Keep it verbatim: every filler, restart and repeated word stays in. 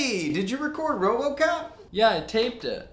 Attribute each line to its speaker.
Speaker 1: Hey, did you record RoboCop?
Speaker 2: Yeah, I taped it.